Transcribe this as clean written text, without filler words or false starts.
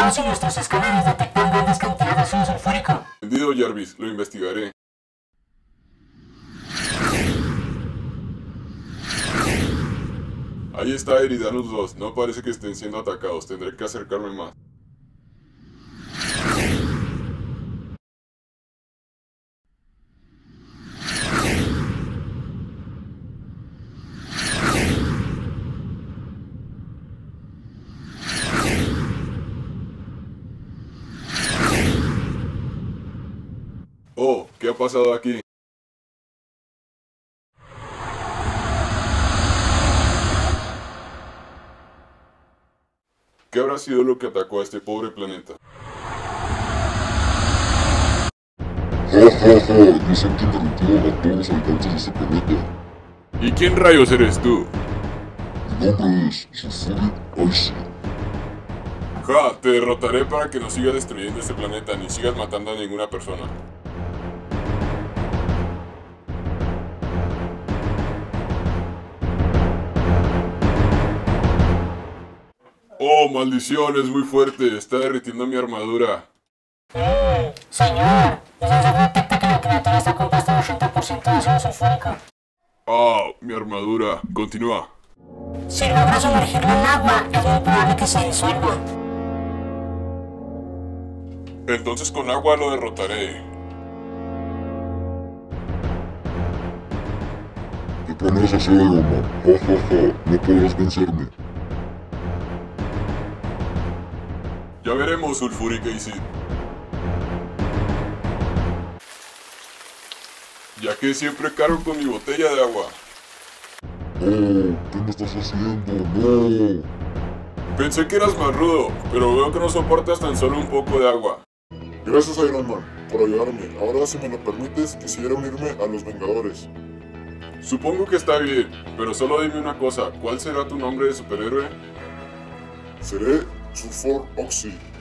caos y nuestros escáneres detectan grandes cantidades de ácido sulfúrico. Entendido, Jarvis, lo investigaré. Ahí está Eridanus 2, no parece que estén siendo atacados, tendré que acercarme más. Oh, ¿qué ha pasado aquí? ¿Qué habrá sido lo que atacó a este pobre planeta? Dicen que derritió a todos los habitantes de este planeta. ¿Y quién rayos eres tú? Mi nombre es Sulfuric Icy. Ja, te derrotaré para que no sigas destruyendo este planeta ni sigas matando a ninguna persona. Oh, maldición, es muy fuerte, está derritiendo mi armadura. Señor, el sensor detecta que la criatura está compuesta de 80% de ácido sulfúrico. Ah, mi armadura, continúa. Si logras sumergirlo en agua, es muy probable que se disuelva. Entonces con agua lo derrotaré. ¿Qué planeas hacer, Iron Man? No podrás vencerme. Ya veremos, Sulfuric Acid. Ya que siempre cargo con mi botella de agua. Oh, ¿qué me estás haciendo? No. Pensé que eras más rudo, pero veo que no soportas tan solo un poco de agua. Gracias, Iron Man, por ayudarme. Ahora, si me lo permites, quisiera unirme a los Vengadores. Supongo que está bien, pero solo dime una cosa, ¿cuál será tu nombre de superhéroe? Seré Sulfur Oxy.